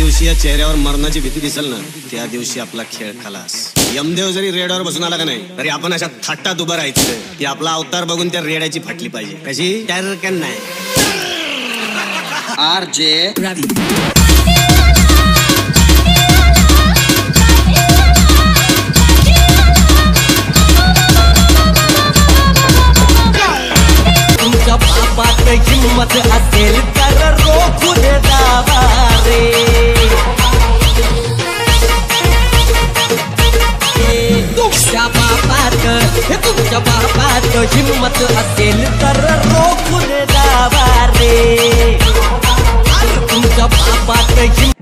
दिवशी या चेहऱ्यावर मरणाची भीती दिसेल ना, त्या दिवशी आपला खेळ खलास. यमदेव जरी रेड्यावर बसून आला का नाही, तरी आपण अशा थाटात उभं राहायचं की आपला अवतार बघून त्या रेड्याची फाटली पाहिजे. कशी टर्कन नाही. आरजे रवी तुमच्या बापात हिम्मत असेल तर रोखून जावा रे. तुमच्या बापात हिम्मत असेल तर रोखून जावा रे. तुमच्या बापात